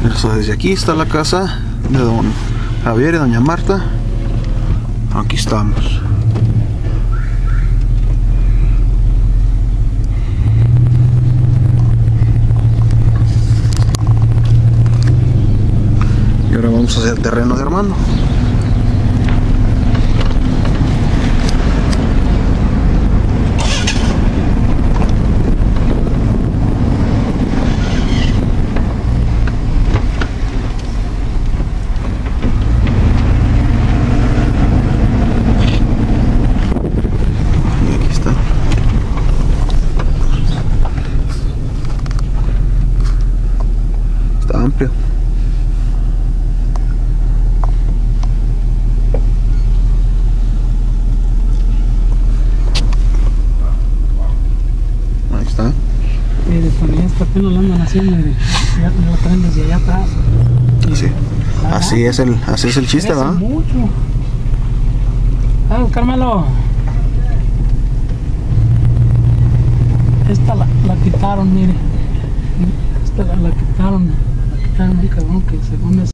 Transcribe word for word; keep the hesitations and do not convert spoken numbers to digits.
Eso, desde aquí está la casa de don Javier y doña Marta. Aquí estamos. Y ahora vamos hacia el terreno de Armando. Amplio. Ahí está. Mire, también esta apenas lo andan haciendo, mire. Ya lo traen desde allá atrás. Así, así es el, así es el chiste, ¿verdad? Mucho. Ah, Carmelo. Esta la, la quitaron, mire. Esta la, la quitaron. La quitaron un cabrón que según es